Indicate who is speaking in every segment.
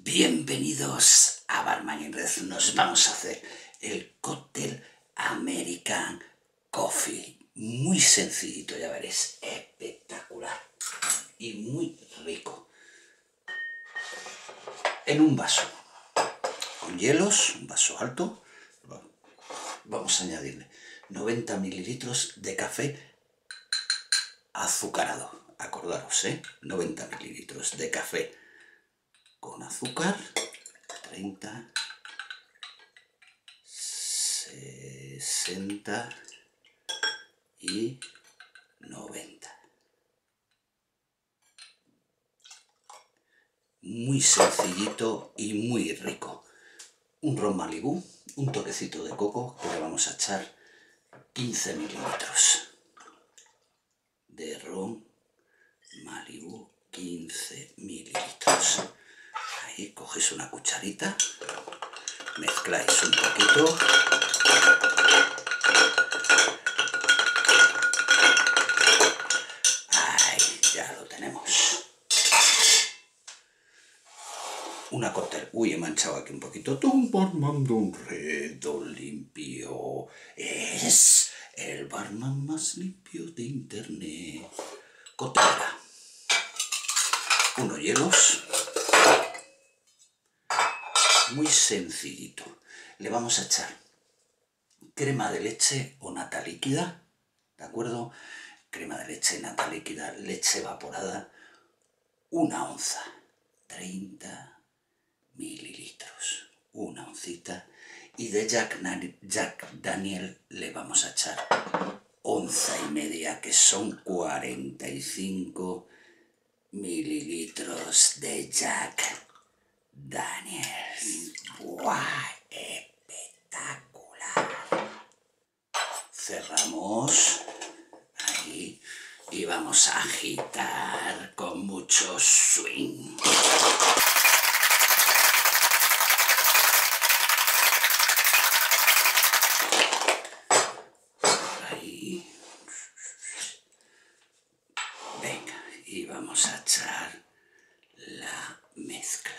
Speaker 1: Bienvenidos a Barman in Red. Nos vamos a hacer el cóctel American Coffee. Muy sencillito, ya veréis, espectacular y muy rico. En un vaso con hielos, un vaso alto, vamos a añadirle 90 mililitros de café azucarado. Acordaros, 90 mililitros de café con azúcar, 30, 60 y 90. Muy sencillito y muy rico. Un ron Malibú, un toquecito de coco que le vamos a echar 15 mililitros de ron Malibú, 15 mililitros. Ahí cogéis una cucharita, mezcláis un poquito. Ahí ya lo tenemos. Una cóctel. Uy, he manchado aquí un poquito. Un barman de un redo limpio. Es el barman más limpio de internet. Cóctelera. Unos hielos. Muy sencillito. Le vamos a echar crema de leche o nata líquida. ¿De acuerdo? Crema de leche, nata líquida, leche evaporada. 1 onza. 30 mililitros. 1 oncita. Y de Jack Daniel le vamos a echar 1,5 onzas, que son 45 mililitros de Jack Daniels. ¡Buah! Espectacular. Cerramos ahí y vamos a agitar con mucho swing. Ahí. Venga, y vamos a echar la mezcla.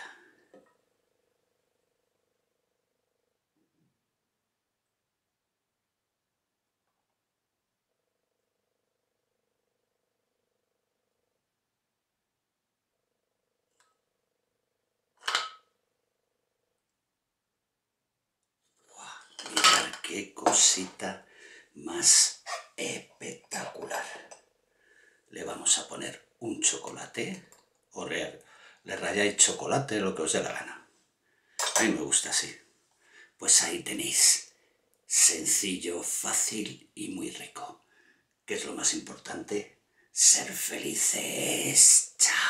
Speaker 1: Mirad qué cosita más espectacular. Le vamos a poner un chocolate, o le rayáis chocolate, lo que os dé la gana. A mí me gusta así. Pues ahí tenéis. Sencillo, fácil y muy rico. ¿Qué es lo más importante? Ser felices. ¡Chao!